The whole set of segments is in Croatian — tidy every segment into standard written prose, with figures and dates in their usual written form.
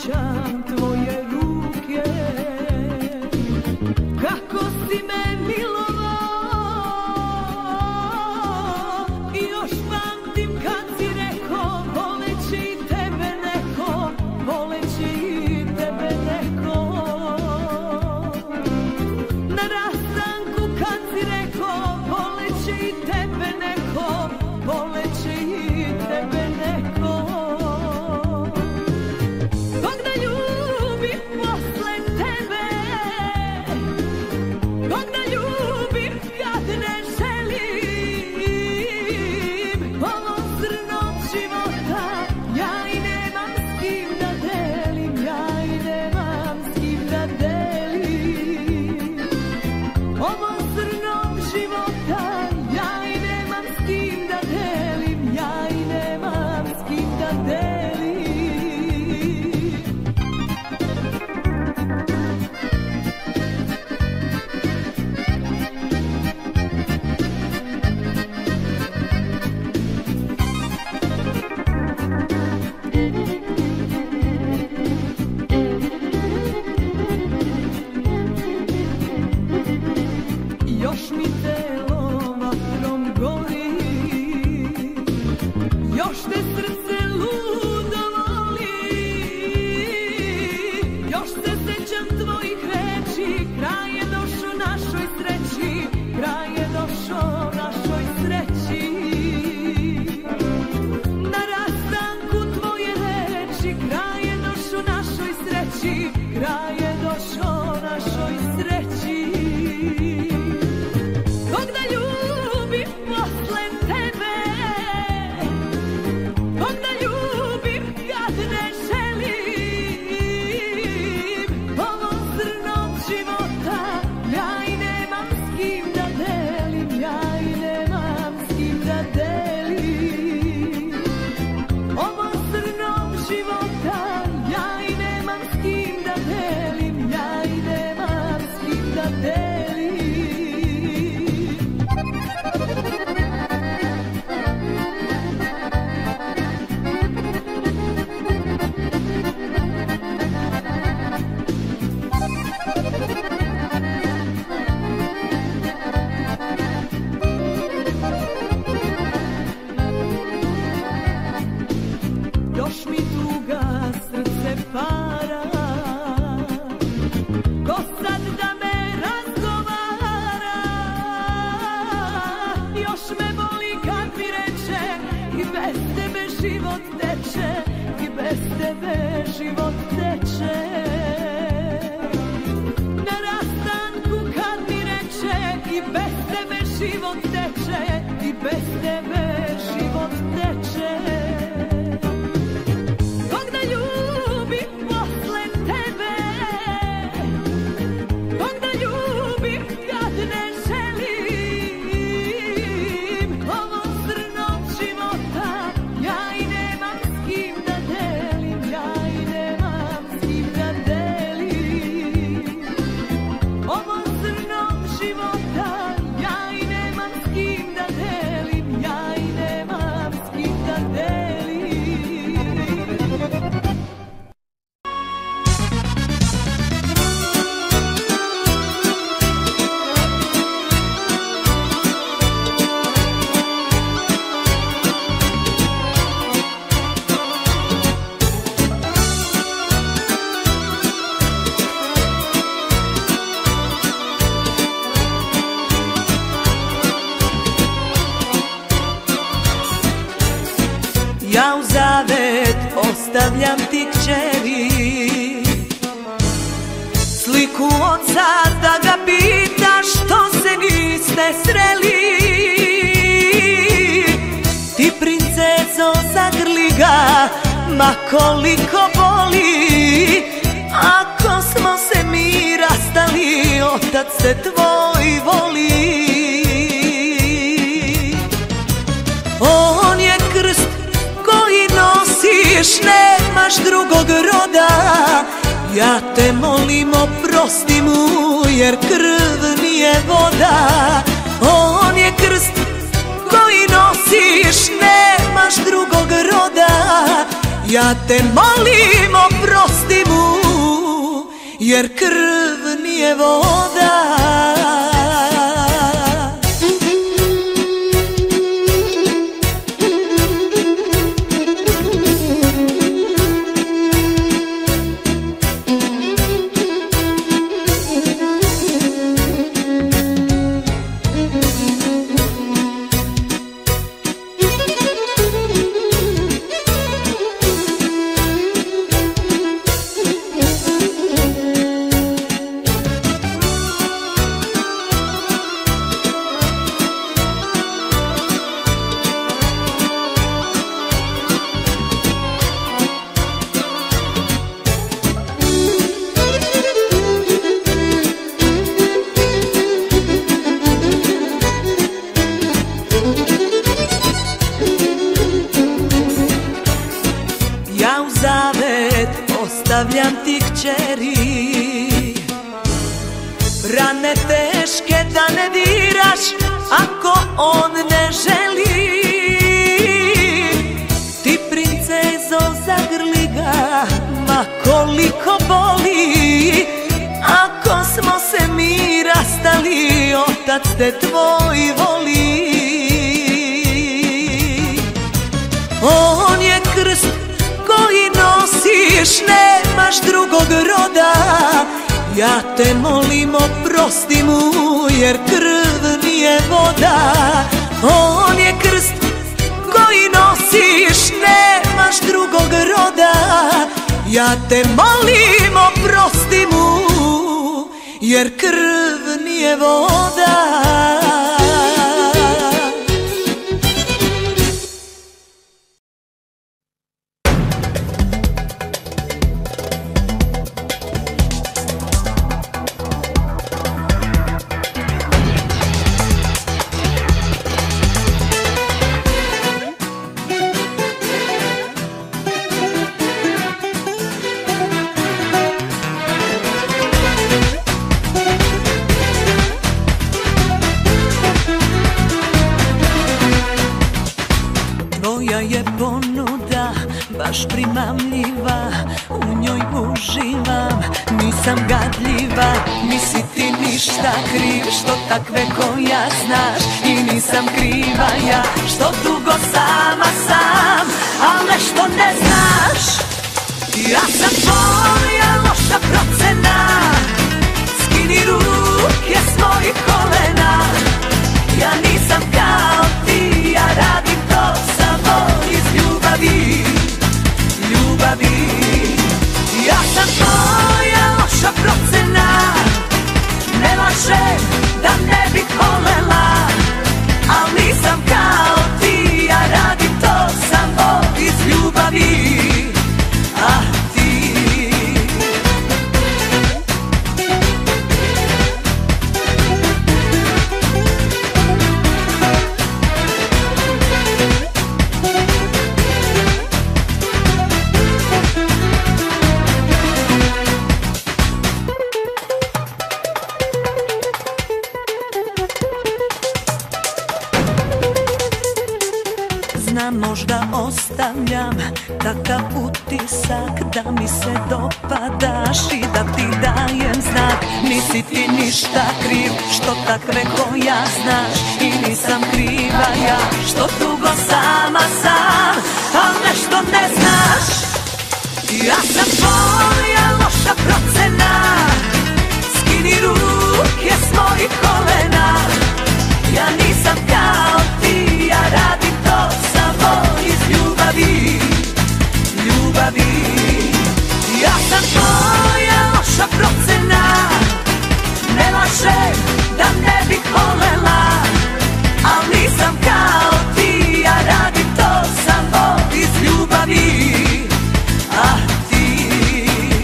osjećam tvoje ruke, kako si me milovao. I još pamtim kad si rekao, voleće i tebe neko, voleće i tebe neko. Na rastanku kad si rekao, voleće i tebe neko, voleće i tebe neko. Kog da ljubim posle tebe, kog da ljubim kad ne želim. Ovom zrnom života ja i nemam s kim da delim, ja i nemam s kim da delim. Ovom zrnom života ja i nemam s kim da delim, ja i nemam s kim da delim. Još mi telo vatrom gori, još te srce ludo voli, još se sećam tvojih reči, kraj je došao našoj sreći, kraj je došao našoj sreći. Na rastanku tvoje reči, kraj je došao našoj sreći, kraj je došao našoj sreći. Kog da ljubim posle tebe, kog da ljubim kad ne želim. Ovom zrnom života ja i nemam s kim da delim, ja i nemam s kim da delim. Ovom zrnom života ja i nemam s kim da delim, ja i nemam s kim da delim. Još mi tuga srce para, ko sad da me razgovara. Još me boli kad mi reče, i bez tebe život teče, i bez tebe život teče. Na rastanku kad mi reče, i bez tebe život teče, i bez tebe život teče. Kog da ljubim posle tebe, kog da ljubim kad ne želim. Ovom zrnom života ja i nemam s kim da delim, ja i nemam s kim da delim. Ovom zrnom života ja i nemam s kim da delim, ja i nemam s kim da delim. Ja u zavet ostavljam ti kćeri, sliku oca da ga pitaš što se niste sreli. Ti princezo zagrli ga, ma koliko boli. Ako smo se mi rastali, otac se tvoj voli. On je krst koji nosiš, nemaš drugog roda. Ja te molim, oprosti mu, jer krv nije voda. On je krst koji nosiš, nemaš drugog roda. Ja te molim oprosti mu, jer krv nije voda. Ostavljam ti kćeri, rane teške da ne diraš ako on ne želi. Ti princezo zagrli ga, ma koliko boli. Ako smo se mi rastali, otac te tvoj voli. On je krst koji nosiš, nemaš drugog roda. Ja te molim oprosti mu, jer krv nije voda. On je krst koji nosiš, nemaš drugog roda. Ja te molim oprosti mu, jer krv nije voda. Tvoja je ponuda baš primamljiva, u njoj uživam, nisam gadljiva. Nisi ti ništa kriv što takve koja znaš, i nisam kriva ja što dugo sama sam, al nešto ne znaš. Ja sam tvoja loša procena, skini ruke s mojih kolena. Ja nisam kao ti, ja radim to samo iz ljubavi, ljubavi. Ja sam tvoja loša procena, ne lažem da ne bih volela, al nisam kao ti, ja radim to samo iz ljubavi. A ti znam, možda ostavljam takav utisak da mi se dopadaš i da ti dajem znak. Nisi ti ništa kriv što takve koja znaš, i nisam kriva ja što dugo sama sam, al nešto ne znaš. Ja sam tvoja loša procena, skini ruke s mojih kolena. Ja nisam kao ti, ja radim to samo iz ljubavi, ljubavi. Ja sam tvoja loša procena, ne lažem da ne bih volela, al nisam kao ti, ja radim to samo iz ljubavi. A ti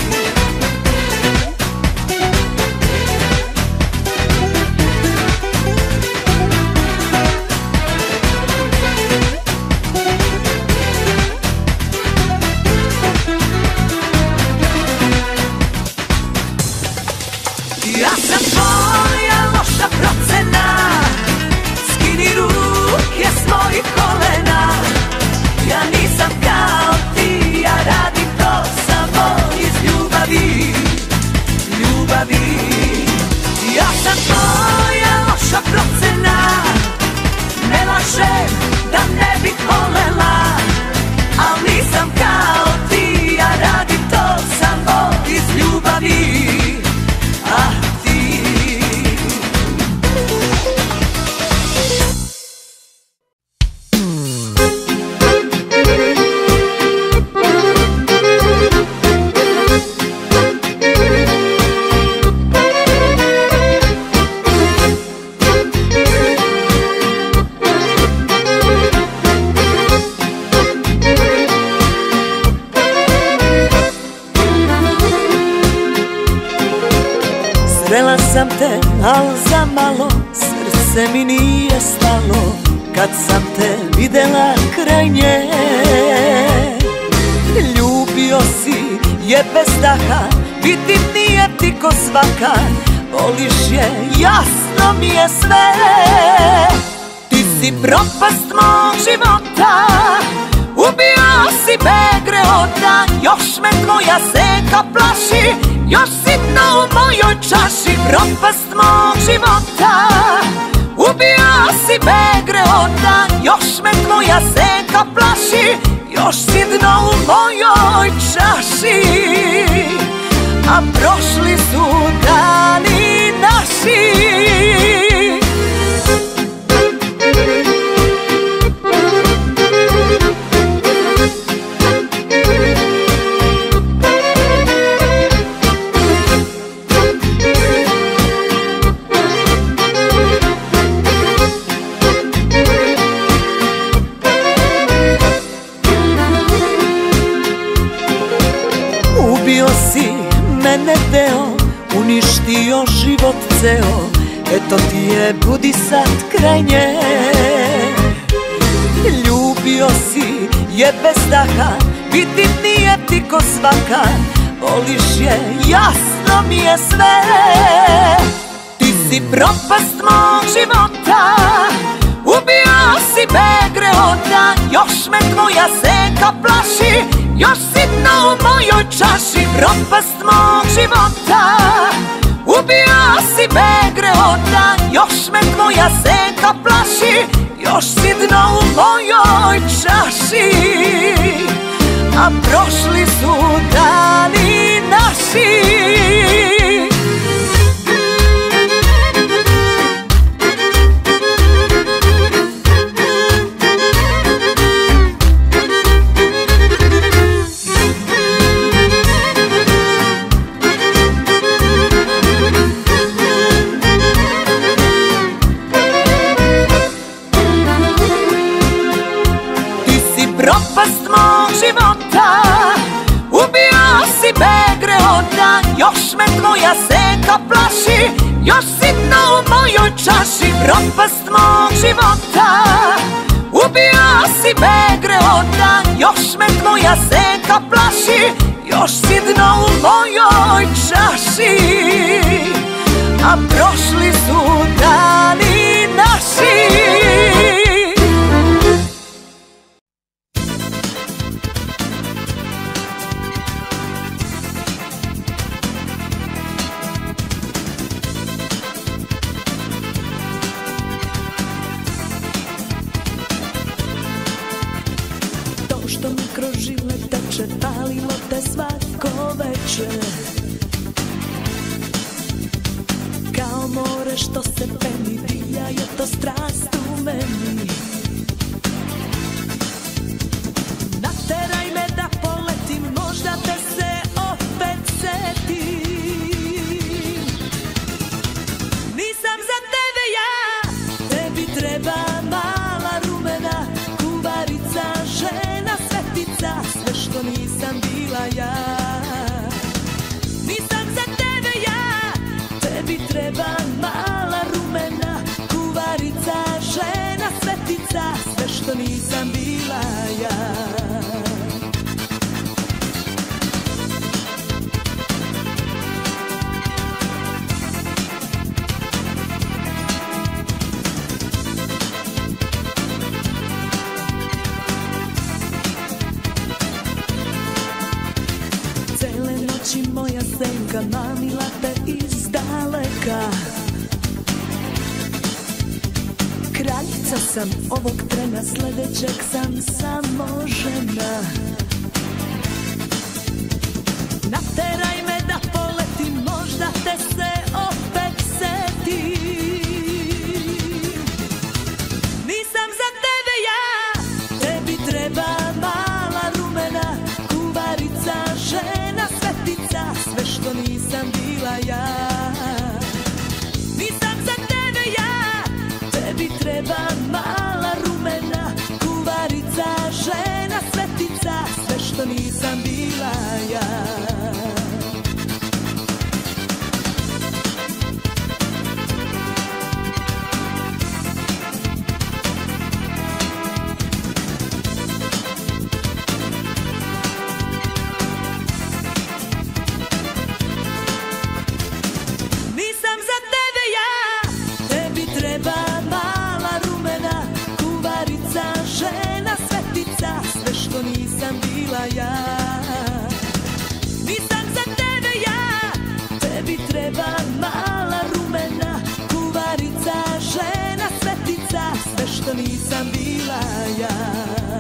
lažem da ne bih volela, al nisam kao ti, ja radim to samo iz ljubavi. Ah, ti. Srela sam te, al za malo srce mi nije stalo kad sam te videla kraj nje. Ljubio si je bez daha, vidim nije ti ko svaka, voliš je, jasno mi je sve. Ti si propast mog života, ubio si me greota, još me tvoja senka plaši, još si dno u mojoj čaši. Propast mog života, ubio si me greota, još me tvoja senka plaši, još si dno u mojoj čaši. A prošli su dani naši. Ubio si mene deo, uništio život ceo, eto ti je, budi sad kraj nje. Ljubio si je bez daha, vidim nije ti ko svaka, voliš je, jasno mi je sve. Ti si propast mog života, ubio si me greota, još me tvoja senka plaši, još si dno u mojoj čaši. Propast mog života, ubio si me greota, još me tvoja senka plaši, još si dno u mojoj čaši. A prošli su dani naši. Propast mog života, ubio si me greota, još me tvoja senka plaši, još si dno u mojoj čaši. Propast mog života, ubio si me greota, još me tvoja senka plaši, još si dno u mojoj čaši. A prošli su dani naši. Što mi kroz žile teče, palilo te svako večer, kao more što se peni, divljaju to strast u meni. Nateraj me da poletim, možda te se opet setim. Nisam za tebe ja, tebi treba mala rumena kuvarica, žena svetica, sve što nisam bila ja. Nisam za tebe ja, tebi treba mala rumena kuvarica, žena svetica, sve što nisam bila ja. Moja senka mamila te iz daleka, kraljica Nisam ovog trena, sledećeg sam samo žena. Nateraj me da poletim, možda te se opet setim. Nisam za tebe ja, tebi treba mala rumena kuvarica, žena, svetica, sve što nisam bila ja. Nisam za tebe ja, tebi treba mala rumena kuvarica, žena, svetica, sve što nisam bila ja. Ja. Nisam za tebe ja, tebi treba mala rumena kuvarica, žena, svetica, sve što nisam bila ja.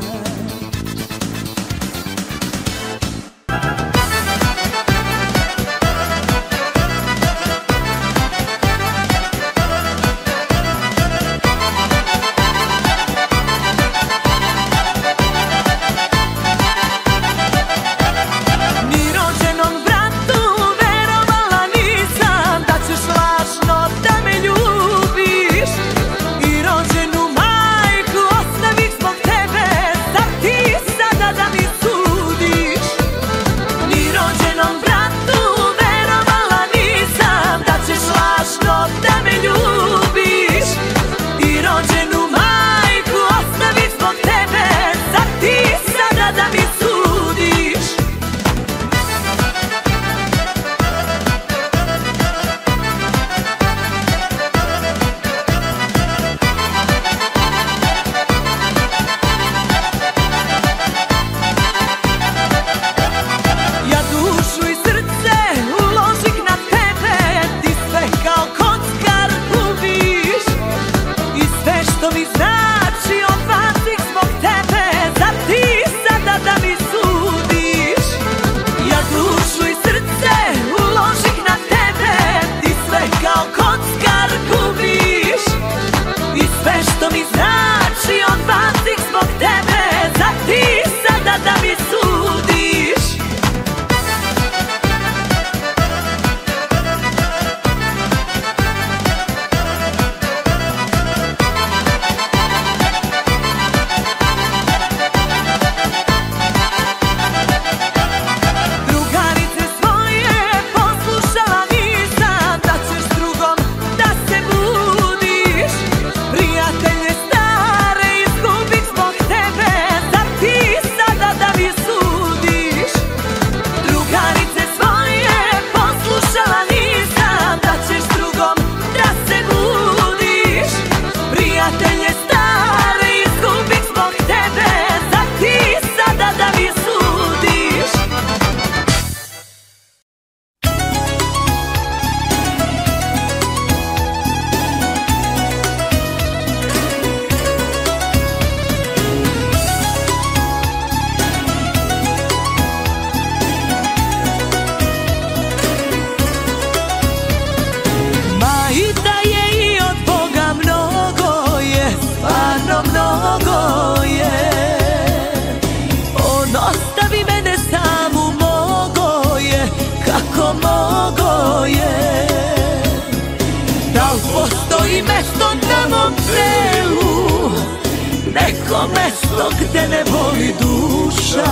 Neko mesto gde ne boli duša,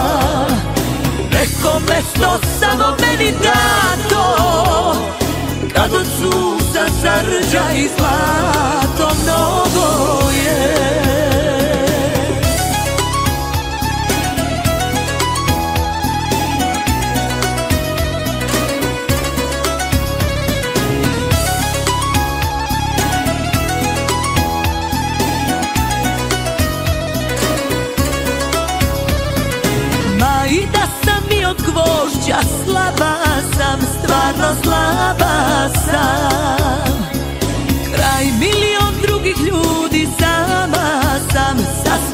neko mesto samo meni dato, kad od suza zarđa i zlato mnogo je. Gvožđa slaba sam, stvarno slaba sam. Kraj milion drugih ljudi sama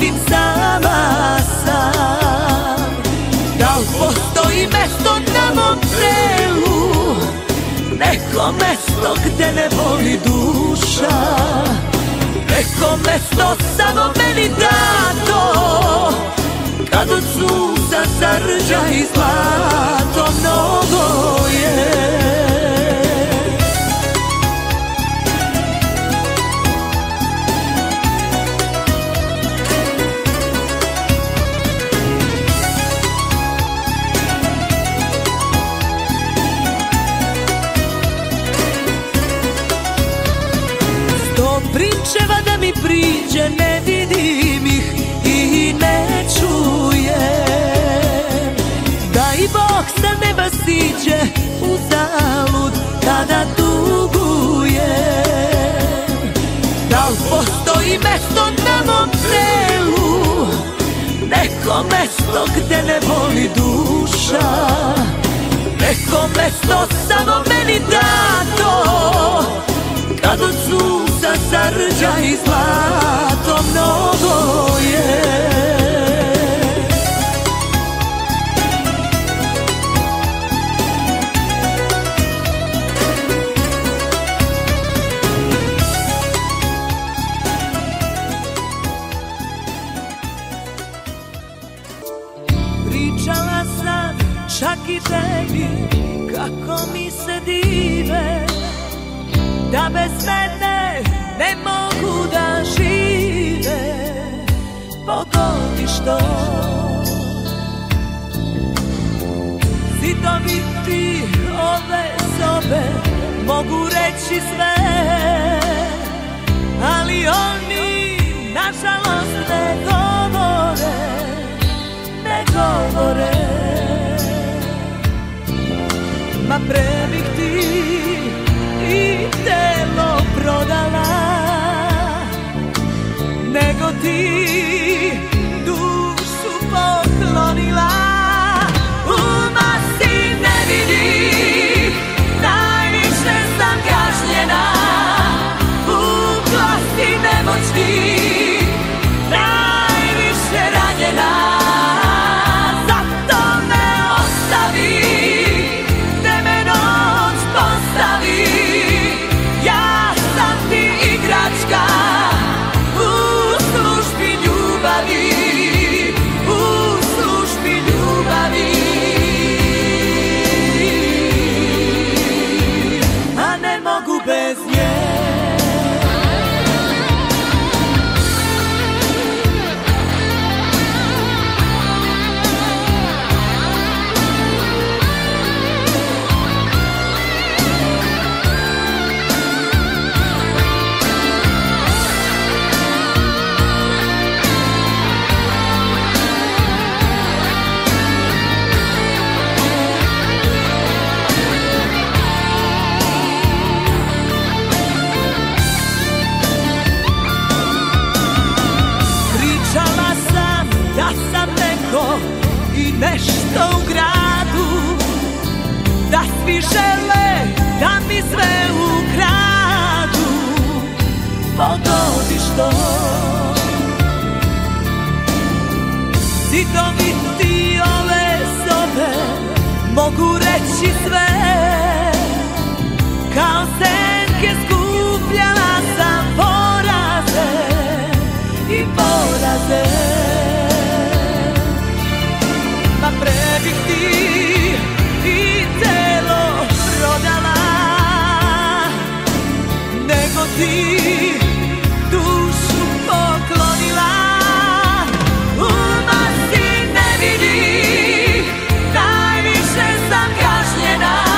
ostim sama sam. Da li postoji mesto na mom telu, neko mesto gde ne voli duša, neko mesto samo meni dato, kad od sunca zarđa i zlato mnogo je. Pričeva da mi priđe, ne vidim ih i ne čujem. Da i Bog sa neba siđe, uzalud tada tugujem. Da li postoji mesto na mom telu, neko mesto gde ne voli duša, neko mesto samo meni dato, kad od sunca zarđa i zlato mnogo je. Pričala sam čak i tebi kako mi se dive, da bez mene ne mogu da žive. Pogodi što zidovi ove sobe mogu reći sve, ali oni nažalost ne govore, ne govore. Ma pre bih ti i telo prodala, nego ti dušu poklonila. Uma si ne vidi, najviše sam kažnjena, u glasti nemoćni, najviše ranjena. Zato me ostavi, gde me noć postavi, ja sam ti igračka u službi ljubavi, u službi ljubavi. A ne mogu bez nje. I nešto u gradu, da svi žele da mi sve ukradu. Pogodi što zidovi ti ove sobe mogu reći sve, kao senke skupljala sam poraze i poraze. Ma pre bih ti i telo prodala, nego ti dušu poklonila. Uma si ne vidi, najviše sam kažnjena,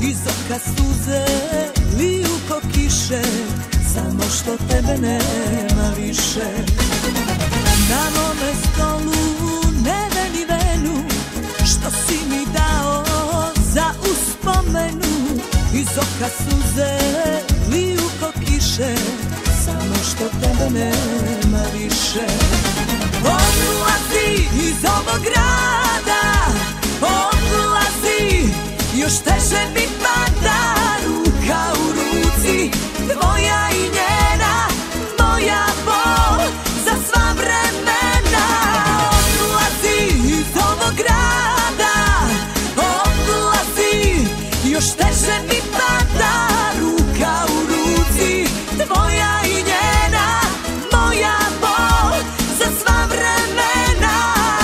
iz oka suze liju ko kiše, samo što tebe nema više. Na mome stolu neven i venu, što si mi dao za uspomenu. Iz oka suze liju ko kiše, samo što tebe nema više. Odlazi iz ovog grada, odlazi, još teže mi pada ruka u ruci. Tvoja i njena, moja bol za sva vremena. Odlazi iz ovog grada, odlazi, još teže mi pada ruka u ruci. Tvoja i njena, moja bol za sva vremena.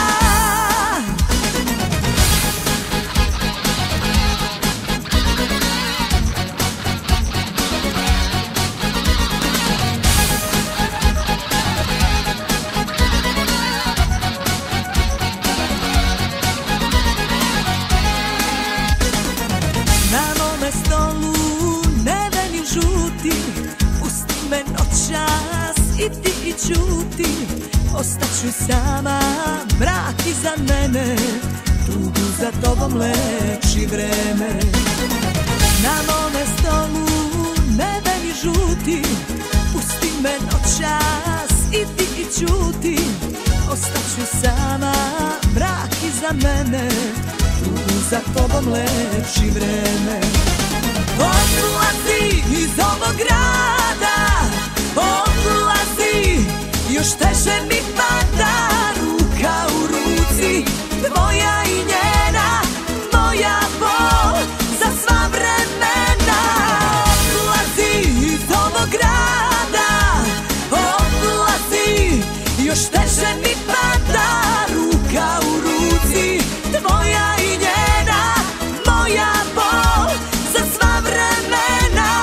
Na mome stolu neveni žuti, pusti me noćas i ti i ćuti. Ostaću sama, mrak iza mene, tugu za tobom leči vreme. Na mome stolu neveni žuti, pusti me noćas i ti i ćuti. Ostaću sama, mrak iza mene, tugu za tobom leči vreme. Odlazi iz ovog grada, odlazi, još teže mi pada ruka u ruci. Tvoja i njena, moja bol za sva vremena. Odlazi iz ovog grada, odlazi, još teže mi pada ruka u ruci. Tvoja i njena, moja bol za sva vremena.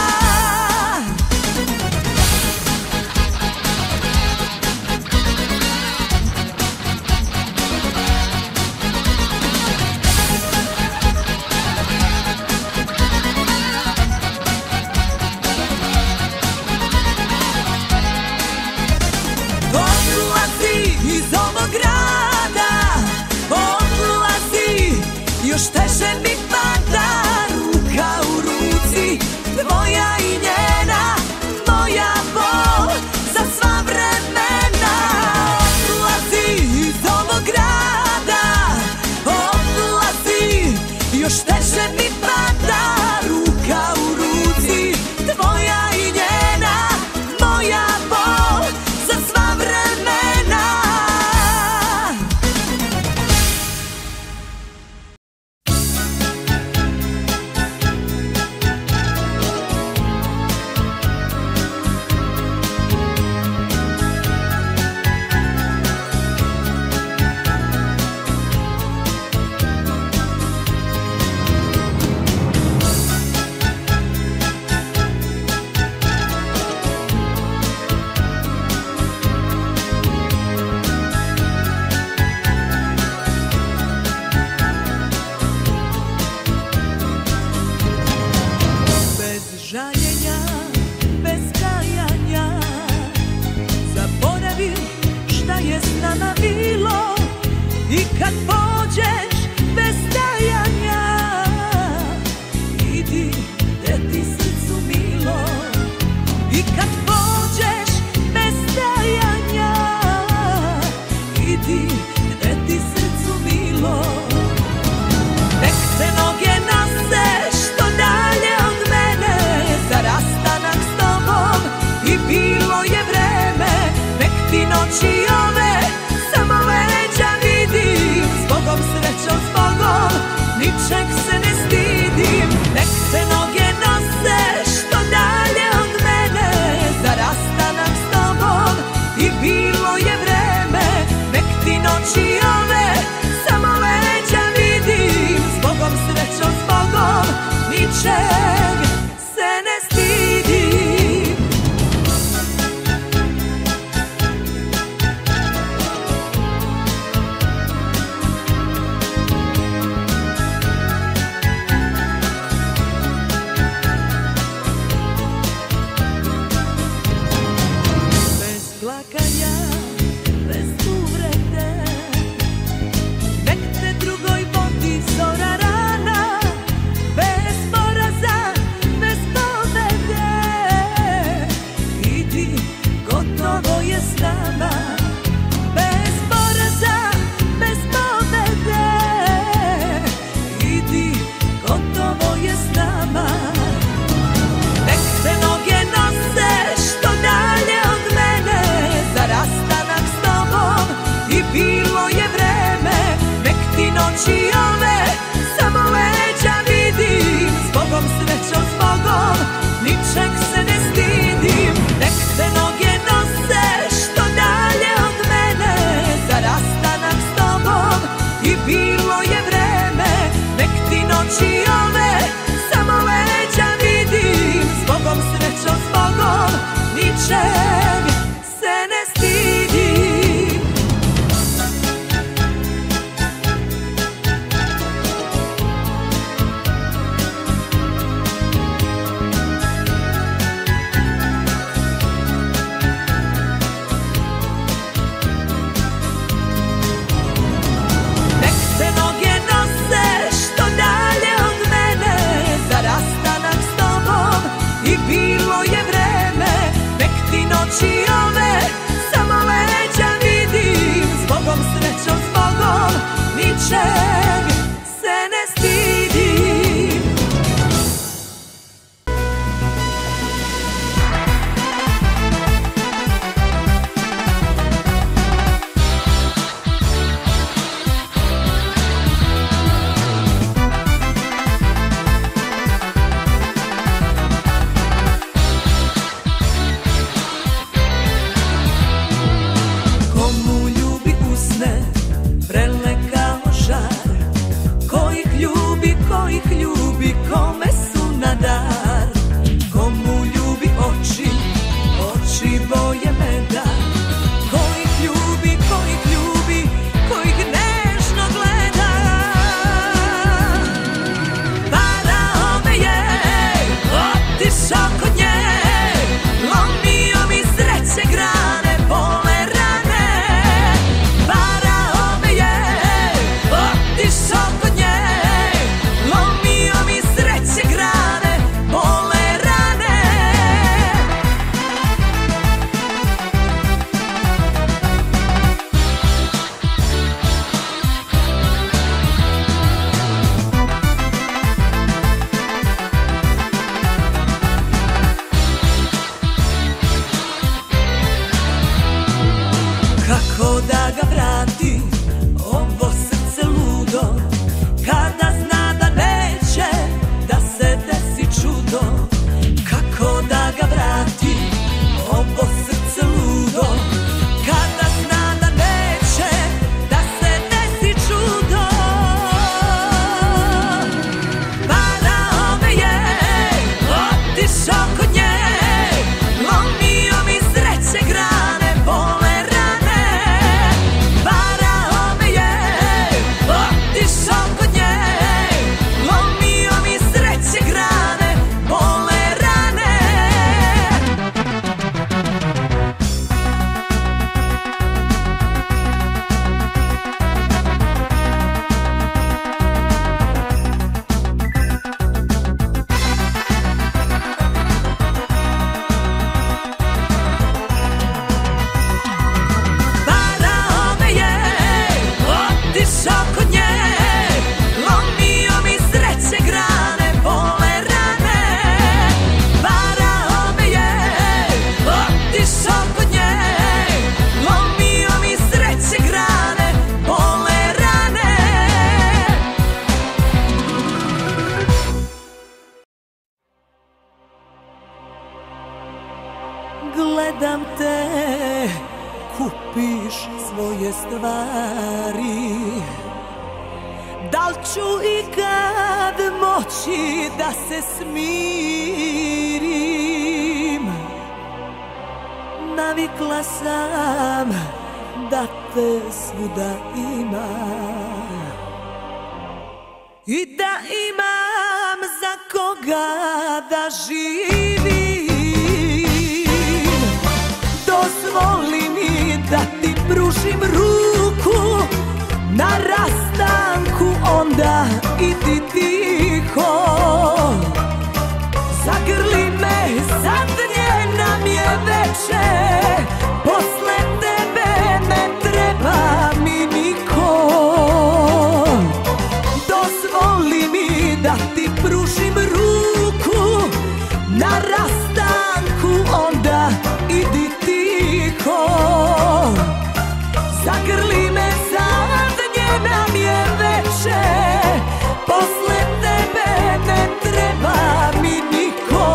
Odlazi iz ovog grada, odlazi, još teže mi pada ruka u ruci. Tvoja i njena, moja bol za sva vremena. Odlazi iz ovog grada, odlazi, još teže mi pada ruka u ruci. Tvoja i njena, moja bol za sva vremena. gledam te, kupiš svoje stvari. Da li ću ikad moći da se smirim? Navikla sam da te svuda imam i da imam za koga da živim. Dozvoli mi da ti pružim ruku na rastanku, onda idi tiho. Zagrli me, zadnje nam je veče, posle tebe ne treba mi niko. Dozvoli mi da ti pružim ruku na rastanku, onda idi tiho. Zagrli me, zadnje nam je veče, posle tebe ne treba mi niko.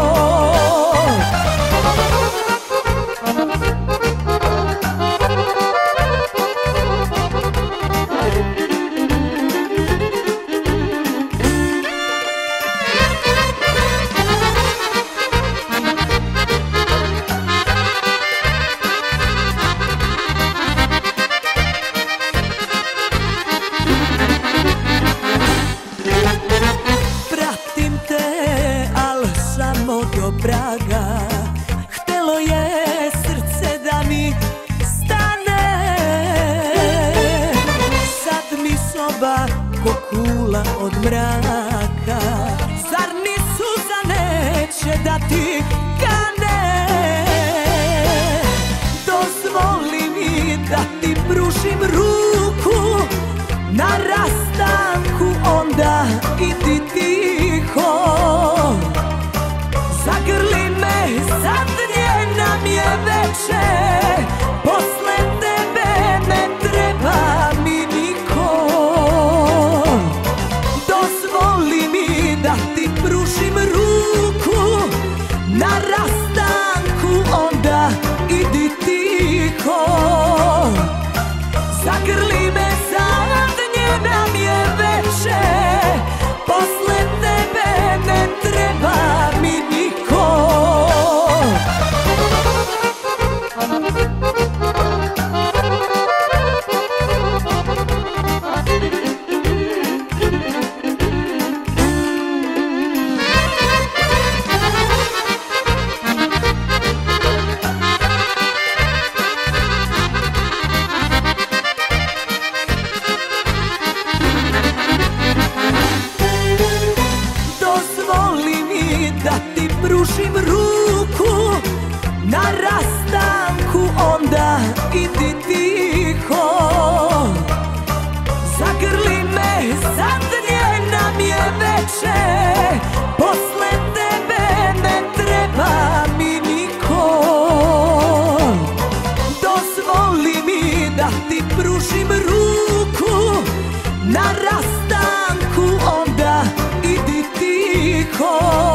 Htelo je srce da mi stane, sad mi soba ko kula od mraka. Zar ni suza neće da ti kane? Dozvoli mi da ti pružim ruku na rastanku, onda idi tiho. Zagrli me, zadnje nam je veče, posle tebe ne treba mi niko. Dozvoli mi da ti pružim ruku na rastanku, onda idi tiho. Zagrli me, zadnje nam je veče, posle tebe ne treba mi niko. Da ti pružim ruku na rastanku, onda idi tiho. Zagrli me, zadnje nam je veče, posle tebe ne treba mi niko. Dozvoli mi da ti pružim ruku na rastanku, onda idi tiho.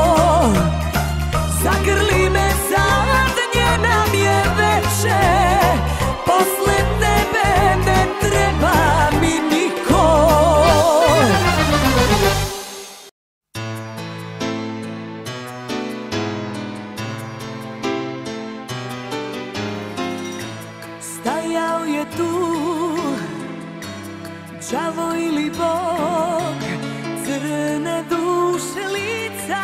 Zagrli me, zadnje nam je veče, posle tebe ne treba mi niko. Stajao je tu đavo ili Bog, crne duše lica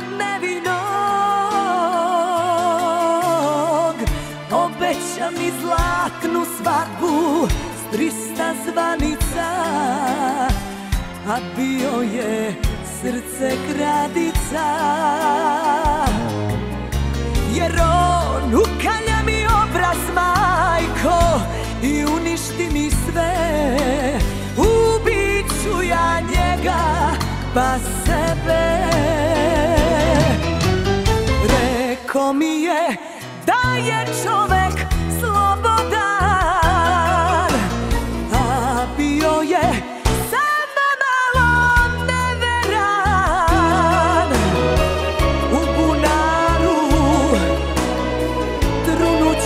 nevinog. Obeća mi zlatnu svadbu s 300 zvanica, a bio je srce kradica. Jer on ukalja mi obraz, majko, i uništi mi sve. Ubit ću ja njega pa sebe. Reko mi je da je čovek slobodan, a bio je samo malo neveran. U bunaru trunut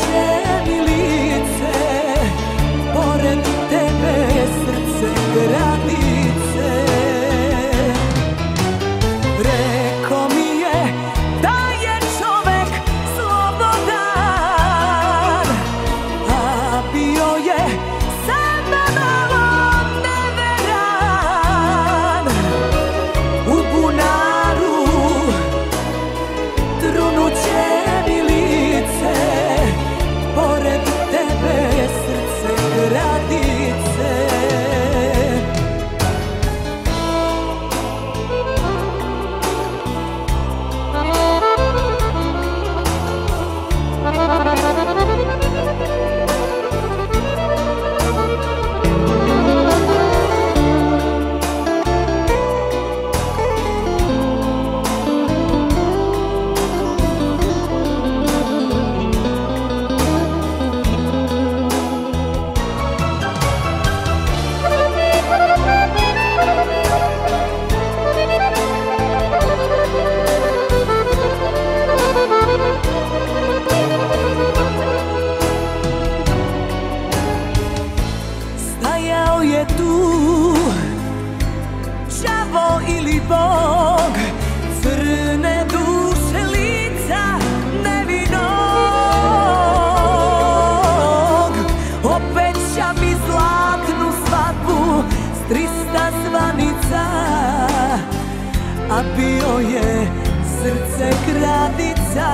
a bio je srce kravica.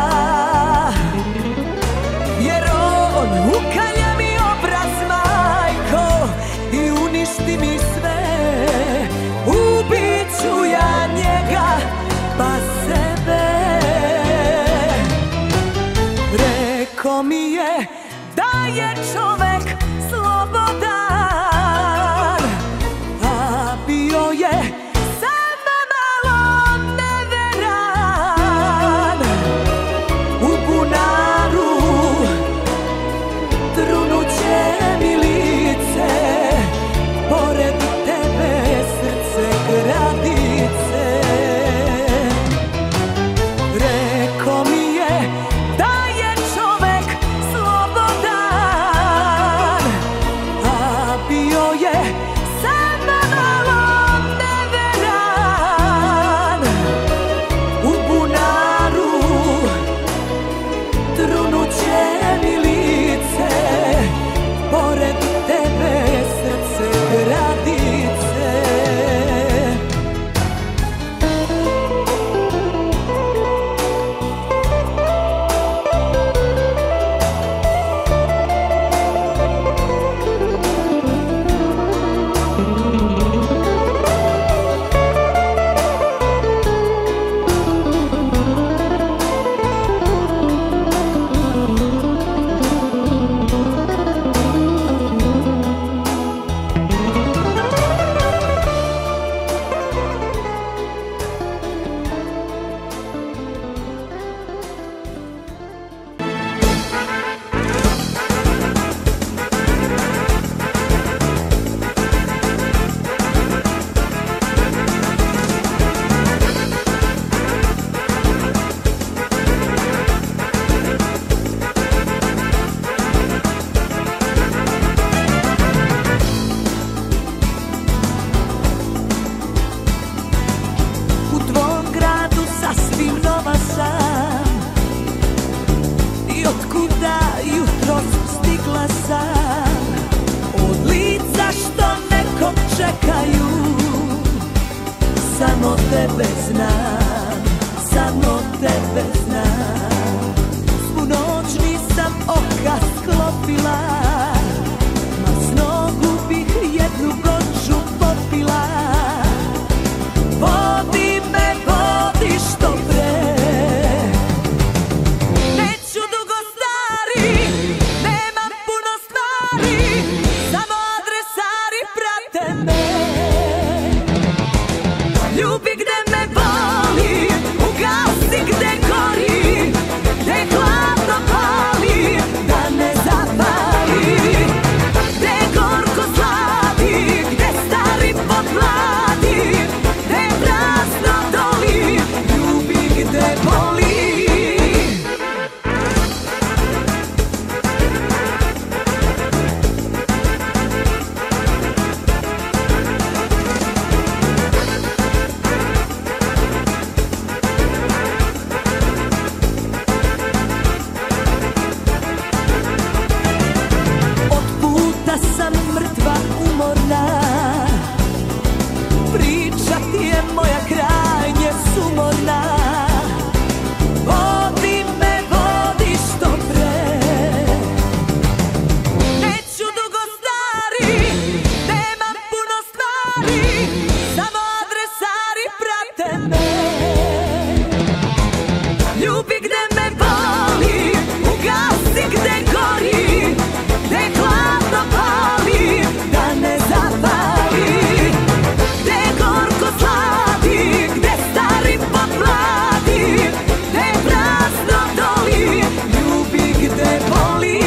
Jer on ukalja mi obraz, majko, i uništi mi sve. Ubit ću ja njega, pa sebe. Reko mi je da je čovek slobodan, a bio je samo malo neveran. U bunaru trunuće mi lice, pored tebe srce gradice. Reko mi je da je čovek slobodan, a bio je samo malo neveran. U bunaru trunuće mi lice, pored tebe srce gradice. U tvom gradu sasvim nova sam, i otkuda jutros stigla sam. Od lica što nekog čekaju, samo tebe znam, samo tebe znam. Svu noć nisam oka sklopila, ma s nogu bih jednu gorču popila. Vodi me, vodi što pre, neću dugo stari, nemam puno stvari, samo adresari prate me. Ljubi gde me boli, ugasi gde gori, gde hladno pali, da ne zapali. Gde gorko sladi, gde stari podmladi, gde prazno doli, ljubi gde boli. Od puta sam mrtva umorna, priča ti je moja krajnje sumorna. Vodi me, vodi što pre, neću dugo stari, nemam puno stvari, samo adresari prate me. Ljubi gde me boli, ugasi gde gori, gde hladno pali, da ne zapali. Gde gorko sladi, gde stari podmladi, gde prazno doli, ljubi gde boli.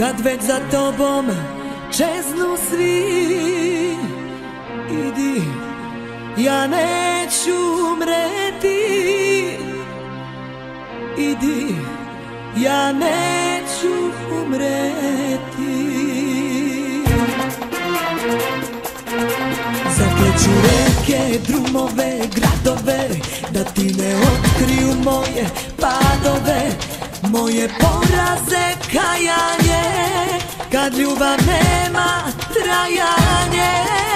kad već za tobom čeznu svi. Idi, ja neću umreti. Idi, ja neću umreti. Zakleću reke, drumove, gradove, da ti ne otkriju moje padove, moje poraze, kajanje, kad ljubav nema trajanje.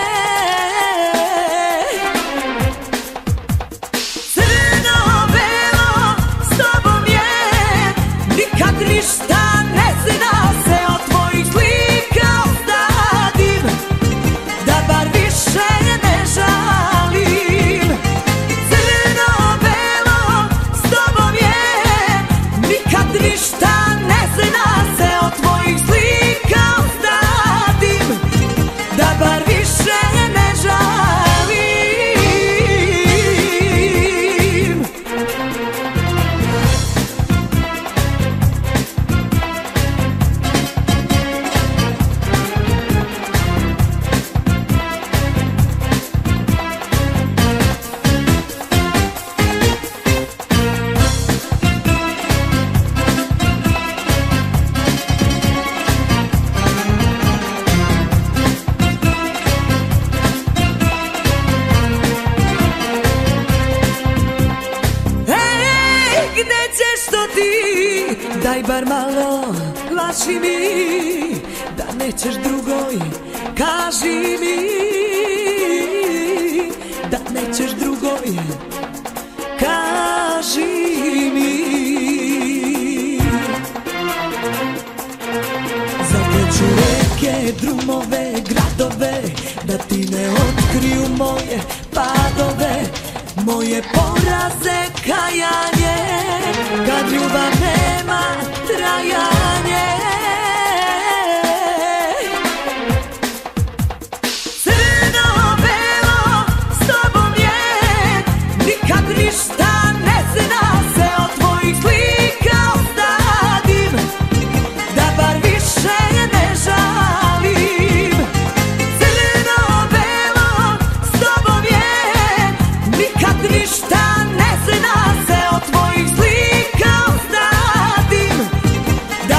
Crno-belo s tobom je, nikad ništa ne zna se, od tvojih slika ostadim, da bar više ne žalim. Crno-belo s tobom je, nikad ništa ne zna se, od tvojih slika ostadim, da bar više ne žalim. Daj bar malo, laži mi, da nećeš drugoj, kaži mi, da nećeš drugoj, kaži mi. Zakleću reke, drumove, gradove, da ti ne otkriju moje padove, moje poraze, kajanje, kad ljubav nema trajanje. Crno-belo s tobom je, nikad ništa ne zna se, od tvojih slika ostadim, da bar više ne žalim. Crno-belo s tobom je, nikad ništa ne zna se, od tvojih slika ostadim, da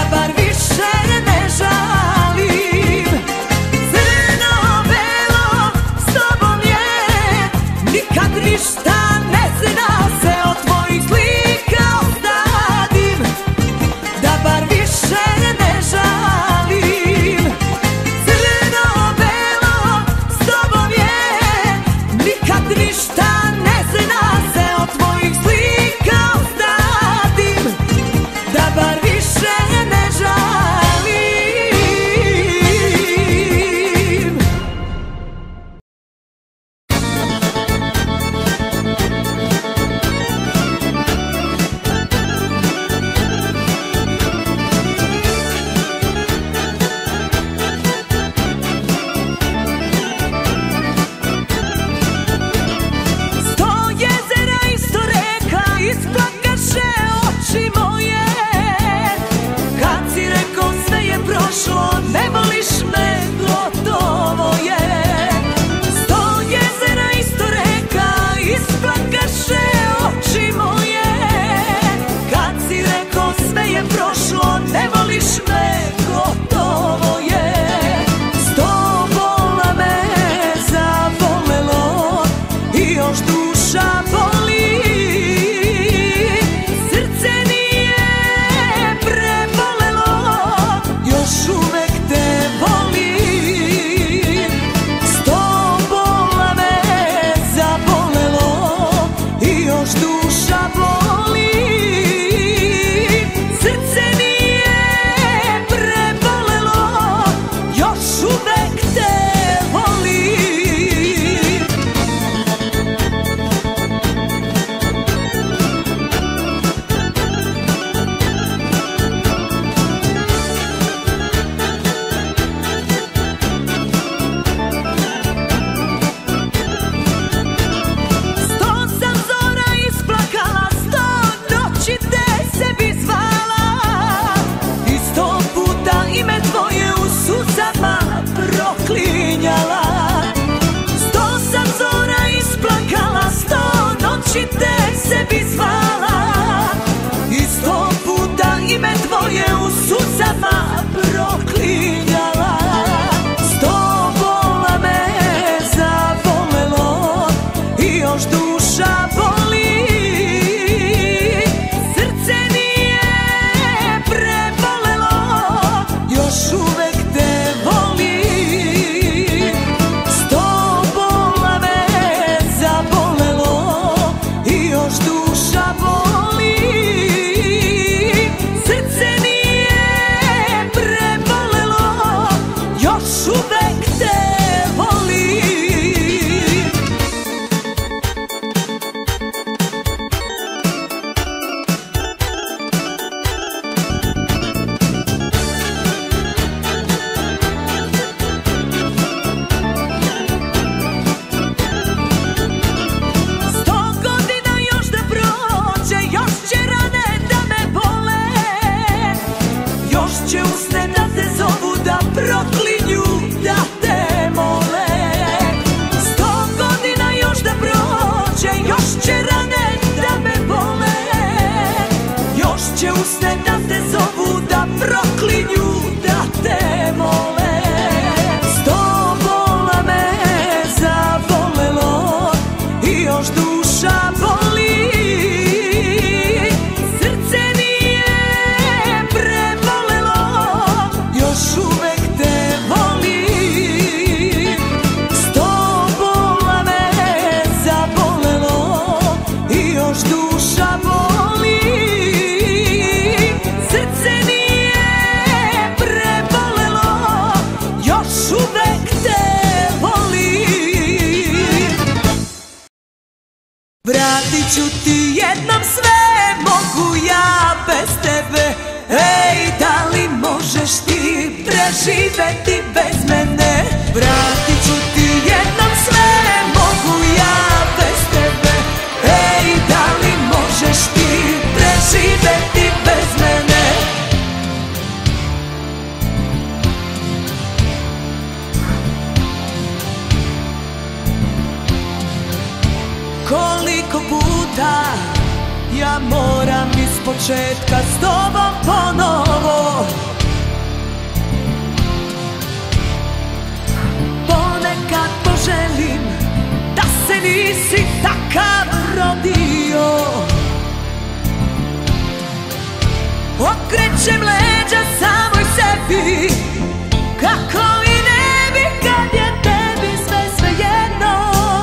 Vratit ću ti jednom sve, mogu ja bez tebe. Ej, da li možeš ti preživeti bez mene? Vratit ću ti jednom sve, mogu ja bez tebe. Ej, da li možeš ti preživeti bez mene? Koliko puta ja moram ispočetka s tobom ponovo? Ponekad poželim da se nisi takav rodio. Okrećem leđa samoj sebi, kako i ne bi kad je tebi sve svejedno.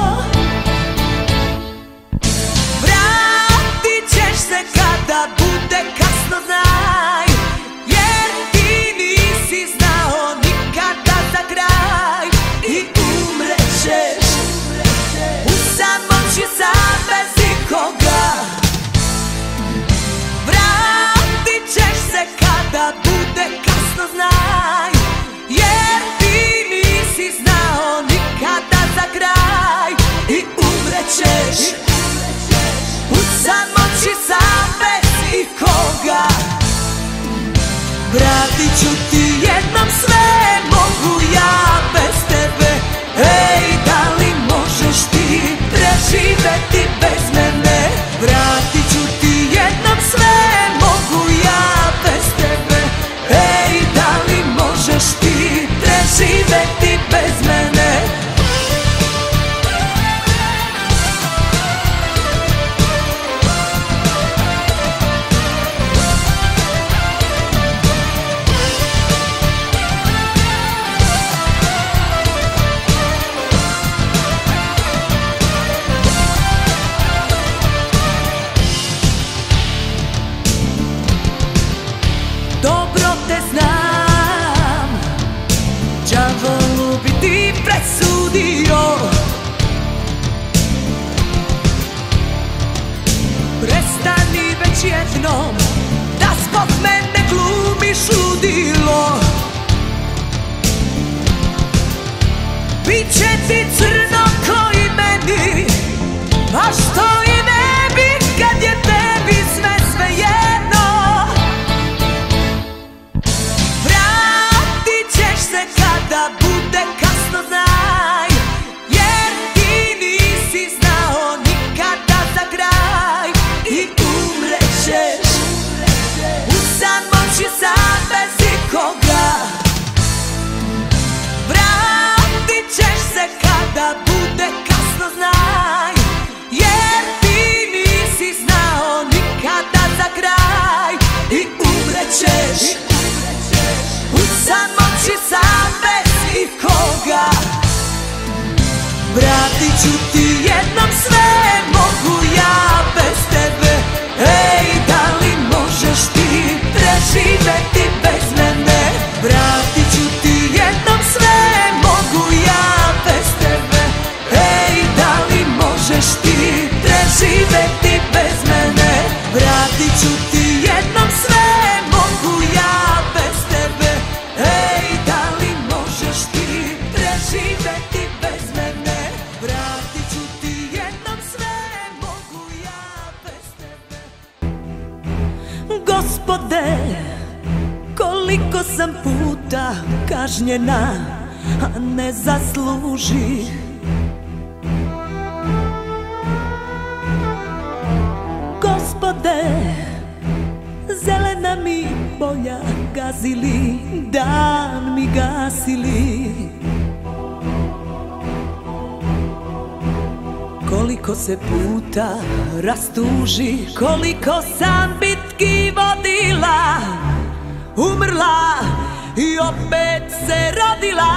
Kada bude kasno znaj, jer ti nisi znao nikada za kraj. I umrećeš u samoći sam bez ikoga. Vratit ćeš se kada bude kasno znaj, jer ti nisi znao nikada za kraj. I umrećeš u samoći sam bez ikoga. Vratit ću ti jednom sve, mogu ja bez tebe. Ej, da li možeš ti preživeti bez mene? Vratit ću ti jednom sve, mogu ja bez tebe. Ej, da li možeš ti preživeti bez mene? Dobro te znam, đavolu bi ti presudio. Prestani već jednom da zbog mene glumiš ludilo. Biće ti crno ko i meni, a što i ne bi kad je tebi sve svejedno. Kada bude kasno znaj, jer ti nisi znao nikada za kraj. I umrećeš u samoći sam bez ikoga. Vratit ćeš se kada bude kasno znaj, jer ti nisi znao nikada za kraj. I umrećeš u samoći sam bez ikoga. Vratit ću ti jednom sve, mogu ja bez tebe. Ej, da li možeš ti preživeti bez mene? Vratit ću ti jednom sve, mogu ja bez tebe. Ej, da li možeš ti preživeti bez mene? Vratit ću ti jednom sve, mogu ja bez tebe. Ej, da li možeš ti preživeti bez mene? Vratit ću ti jednom sve, mogu ja bez tebe. Gospode, koliko sam puta kažnjena, a ne zasluži. Gospode, zelena mi polja gazili, dan mi gasili. Koliko se puta rastuži, koliko sam bitki vodila, umrla i opet se rodila.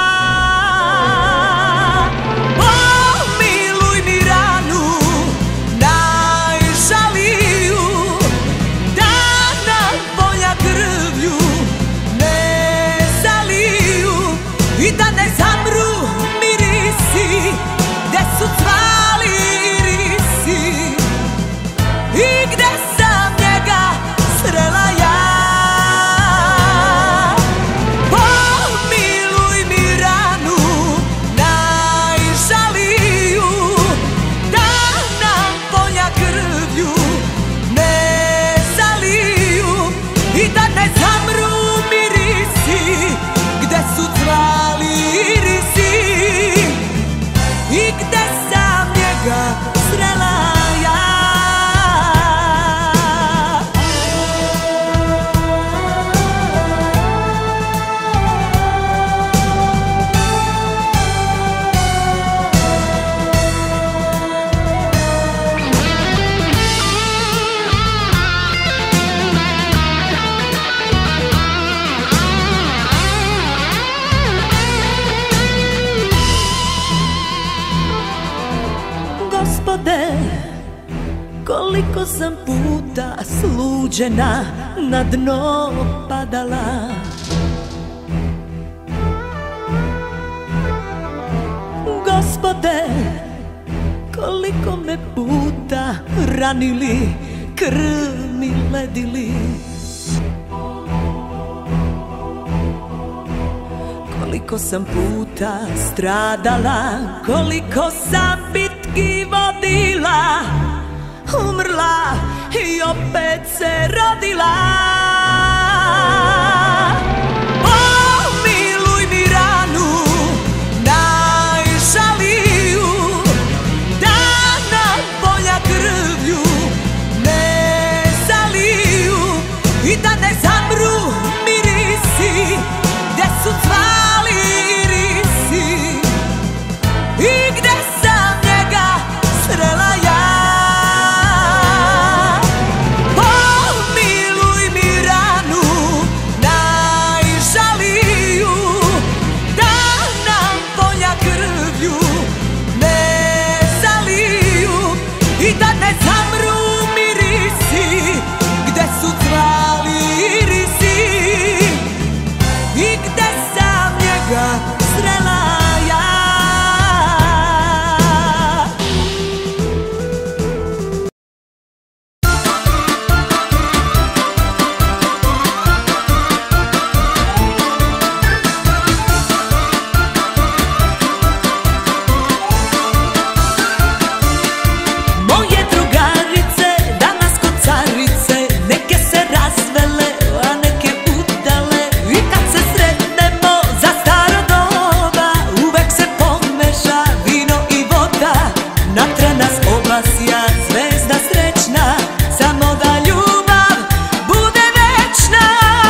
Pomiluj mi ranu najžaliju, da nam polja krvlju ne zaliju i da ne zamru mirisi gde su cvali irisi. Gospode, koliko sam puta sluđena na dno padala. Gospode, koliko me puta ranili, krv mi ledili. Koliko sam puta stradala, koliko sam bitki vodila, umrla i opet se rodila. Pomiluj mi ranu najžaliju, da nam polja krvlju ne zaliju i da ne zamru mirisi gde su cvali irisi i gde sam njega srela ja. Pomiluj mi ranu najžaliju, da nam polja krvlju ne zaliju i da ne zamru mirisi gde su cvali irisi i gde sam njega srela ja. Moje drugarice danas kod carice, neke se razvele, a neke udale, i kad se sretnemo za staro doba, uvek se pomeša vino i voda. Natre nas obasja zvezda srećna, samo da ljubav bude večna.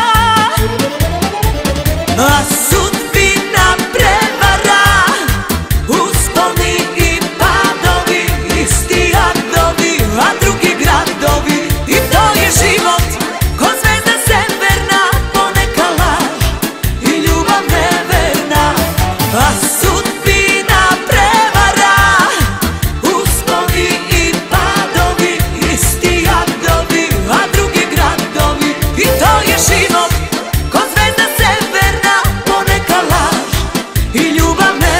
A sudbina prevara, usponi i padovi, isti jadovi, a drugi gradovi, i to je život ko zvezda severna, poneka laž i ljubav neverna. A sudbina prevara, usponi i padovi, isti jadovi, a drugi gradovi, i to je život ko zvezda severna, poneka laž i ljubav neverna.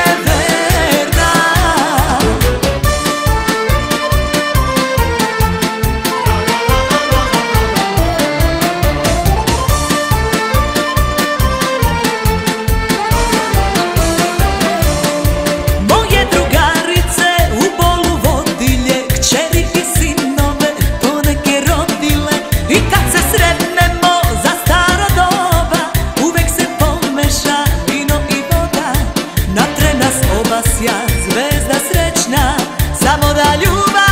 Moje drugarice u bolu vodilje, kćeri i sinove poneke rodile, i kad se sretnemo za staro doba, uvek se pomeša vino i voda. Natre nas obasja zvezda srećna, samo da ljubav